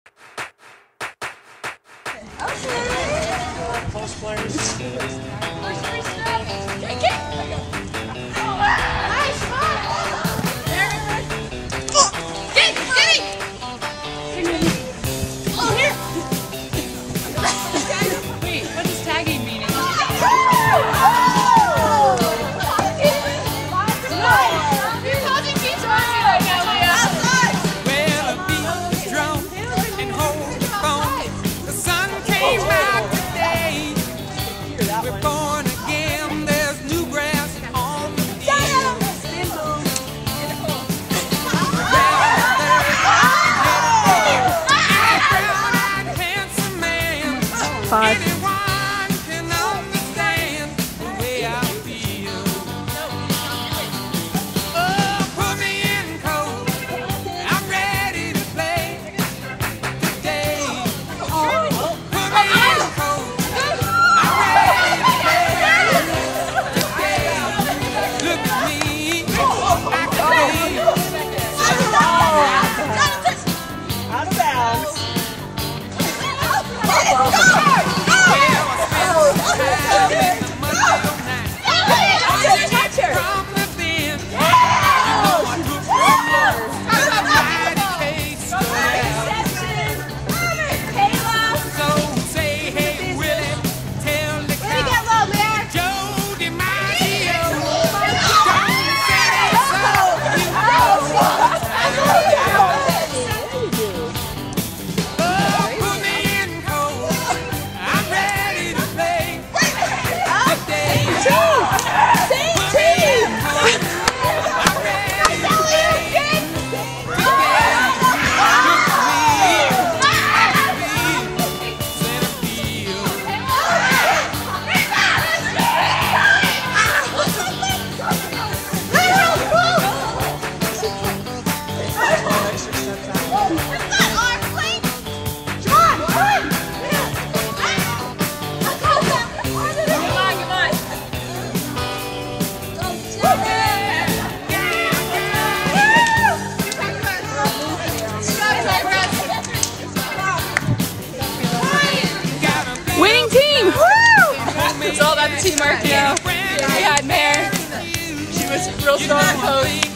Post players. Wait, what does tagging mean? Anyone can understand the way I feel. Oh, put me in cold. I'm ready to play today. Put me in cold. I'm ready to play today. Look at me. I can Out of bounds. Winning team! Woo! It's all about the teamwork, you know. We had Mare. She was real strong post.